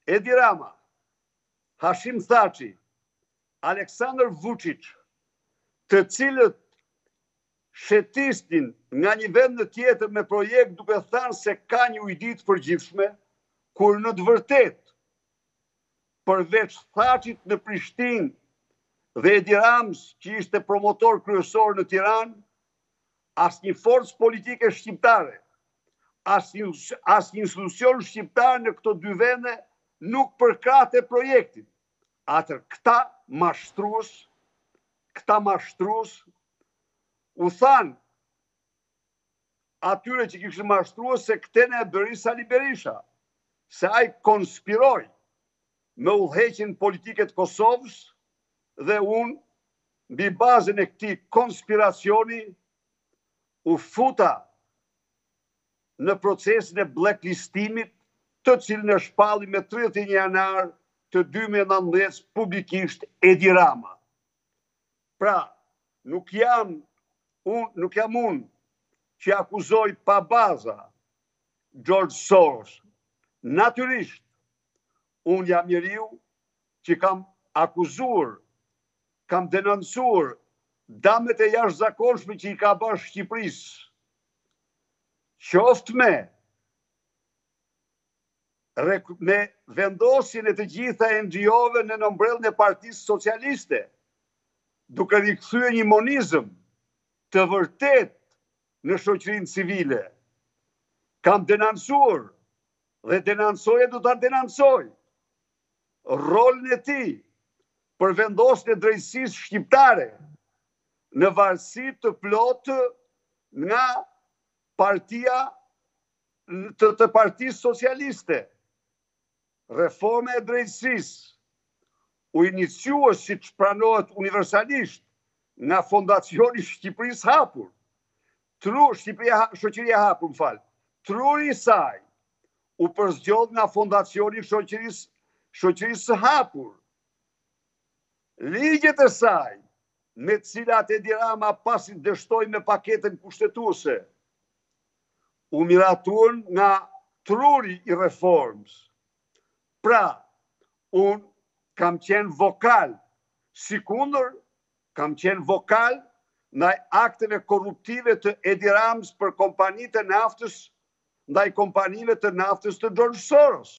Edi Rama, Hashim Thaçi, Aleksandar Vučić, të cilët shetisnin nga një vend në tjetër me projekt duke thënë se ka një ujdi të përgjithshme, kur në të vërtetë përveç Thaçit në Prishtinë dhe Edi Ramës, që ishte promotor kryesor në Tiranë, asnjë forcë politike shqiptare, asnjë institucion shqiptar në këto dy vende nuk përkrahte projektin. Atër këta mashtrues u thanë atyre që kishin mashtruar se këtene e bëri Sali Berisha, se ai konspiroi me udhëheqjen politike të Kosovës dhe unë mbi bazën e këtij konspiracioni u futa në procesin e blacklistimit, të cilin e shpalli me 31 janar të 2019 publikisht Edi Rama. Pra, nuk jam unë që akuzoj pa baza George Soros. Natyrisht, unë jam njeriu që kam akuzuar, kam denoncuar damet e jashtëzakonshme që i ka bërë Shqipërisë, qoftë me vendosjen e të gjitha NGO-ve në nëmbrellën e Partisë Socialiste, duke rikthyer një monizëm të vërtet në shoqërinë civile. Kam denoncuar dhe denoncoj e do ta denoncoj rolin e tij për vendosjen e drejtësisë shqiptare në varësi të plotë nga partia të Partisë Socialiste. Reforma e drejtësisë u iniciua, siç pranohet universalisht, nga Fondacioni Shqipërisë Hapur. Shoqëria Hapur, truri i saj u përzgjodh nga Fondacioni Shoqërisë së Hapur. Ligjet e saj, me të cilat Edi Rama pasi dështoi me paketën kushtetuese, u miratuan nga truri i reformës. Pra, unë kam qenë vokal, sikundër kam qenë vokal ndaj akteve korruptive të Edi Ramës për kompanitë e naftës, ndaj kompanive të naftës të George Soros.